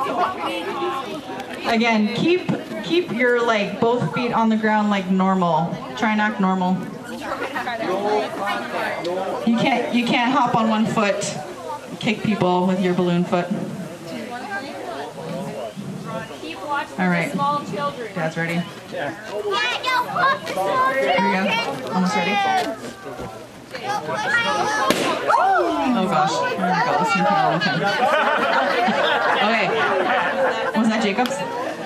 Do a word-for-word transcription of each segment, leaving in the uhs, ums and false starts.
Again, keep keep your like both feet on the ground like normal. Try and act normal. You can't you can't hop on one foot, kick people with your balloon foot. All right. Dad's ready. Here we go. Almost ready. Oh gosh. Oh my god, this is taking a long time. Okay. Was that Jacob's?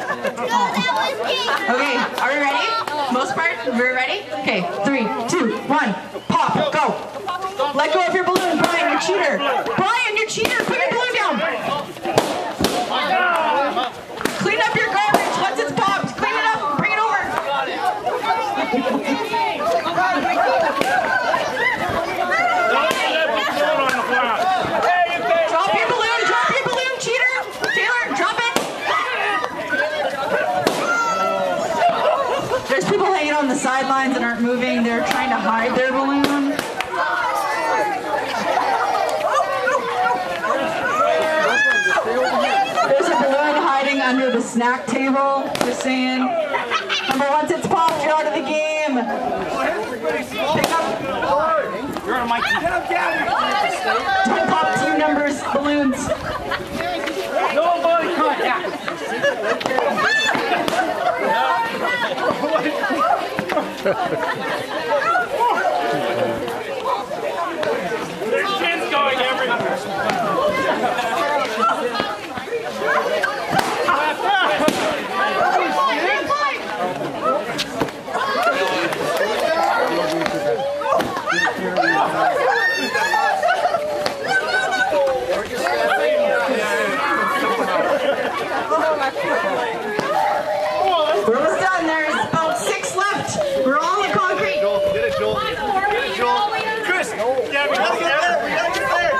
Okay, are we ready? Most part, we're ready? Okay, three, two, one, pop, go. Let go of your balloon, Brian, you cheater. Brian, you cheater, put your balloon down. Clean up your garbage once it's popped. Clean it up, bring it over. Drop your balloon, drop your balloon, cheater. Taylor, drop it. There's people hanging on the sidelines and aren't moving. They're trying to hide their balloon. There's a balloon hiding under the snack table. Just saying. Remember, once it's popped, you're out of the game. Pick up. You're on my team. Don't pop team numbers, balloons. Nobody contact. There's kids going everywhere. We're almost done. There's about six left. We're all on the concrete. Get it, Joel. Get it, Joel. Chris. Yeah, we gotta get there. We gotta get there.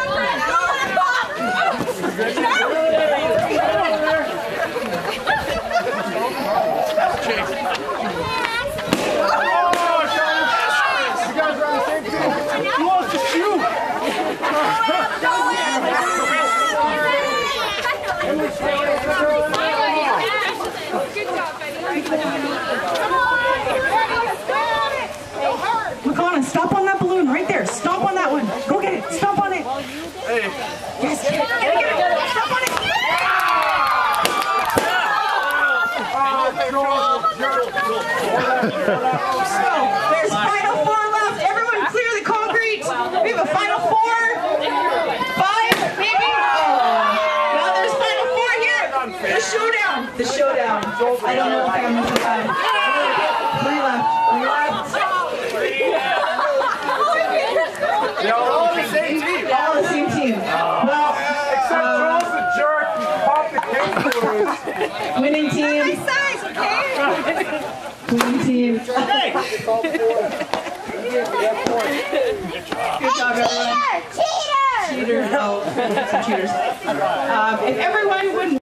You guys are on the same team. Who wants to shoot? McConnell, stop on that balloon right there. Stop on that one. Go get it. Stop on it. Hey. Yes, get it. Get it, get it. Stop on it. So, there's final four left. Everyone clear the concrete. We have a final four. Five, maybe? Oh. Now there's final four here. The showdown. The showdown. I don't know if I'm missing time. Three left. Three left. They're all on the same team. All the same team. Well, Except Joel's the jerk. Pop the cake balloons. winning team. Winning team. Hey! Good job, everyone. Cheater! Cheaters. Oh, some cheaters. Um, if everyone would